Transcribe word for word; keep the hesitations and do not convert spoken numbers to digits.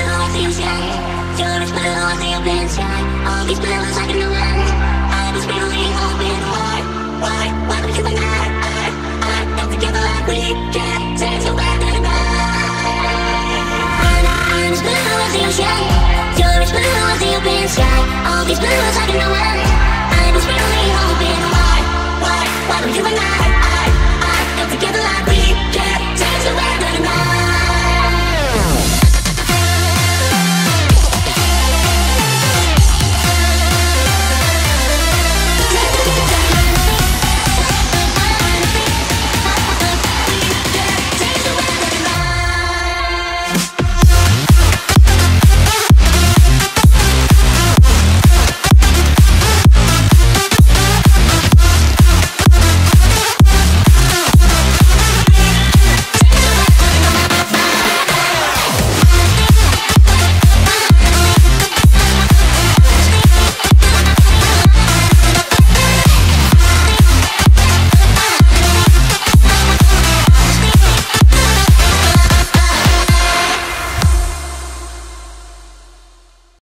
blue as the ocean. You're as blue as the open sky. All these blues I can know when I was really hoping for. Why, why would you and I, I, I come together like we can? Say so bad anymore. I'm, I'm as blue as the ocean. You're as blue as the open sky. All these blues I can know when